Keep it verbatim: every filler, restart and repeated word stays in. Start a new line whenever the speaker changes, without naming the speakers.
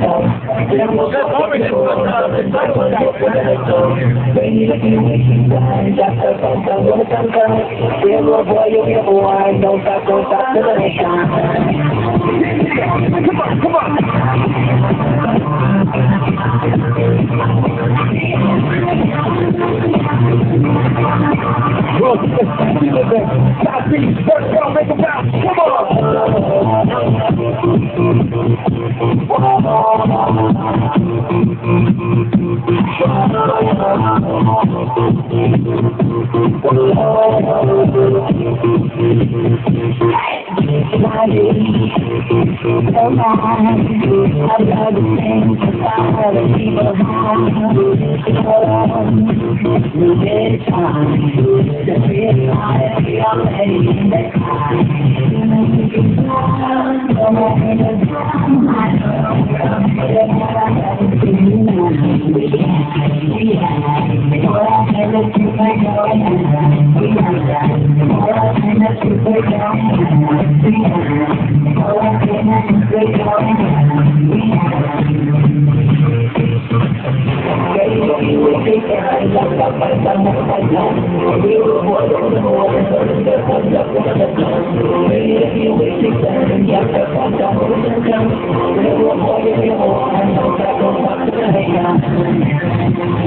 Boy, you get wine, don't stop, don't stop till the next time. Come on, come on. Well, feel it, man. Stop beats, work out, make a bounce. Come
So bad, I love the things about other people have. You get time to realize you're already in the time. No matter the time, I know what I have to do now. We have what I had to do by going on. We have what I had to do by going on. We have what I had to do by going on. We have